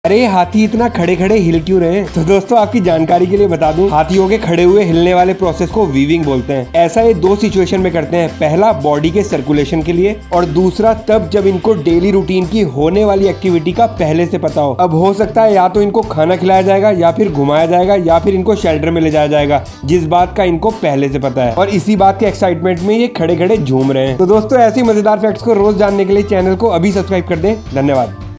अरे हाथी इतना खड़े खड़े हिल क्यों रहे हैं? तो दोस्तों आपकी जानकारी के लिए बता दूं, हाथियों के खड़े हुए हिलने वाले प्रोसेस को वीविंग बोलते हैं। ऐसा ये दो सिचुएशन में करते हैं, पहला बॉडी के सर्कुलेशन के लिए और दूसरा तब जब इनको डेली रूटीन की होने वाली एक्टिविटी का पहले से पता हो। अब हो सकता है या तो इनको खाना खिलाया जाएगा या फिर घुमाया जाएगा या फिर इनको शेल्टर में ले जाया जाएगा, जिस बात का इनको पहले से पता है और इसी बात के एक्साइटमेंट में ये खड़े खड़े झूम रहे हैं। तो दोस्तों ऐसी मजेदार फैक्ट्स को रोज जानने के लिए चैनल को अभी सब्सक्राइब कर दें। धन्यवाद।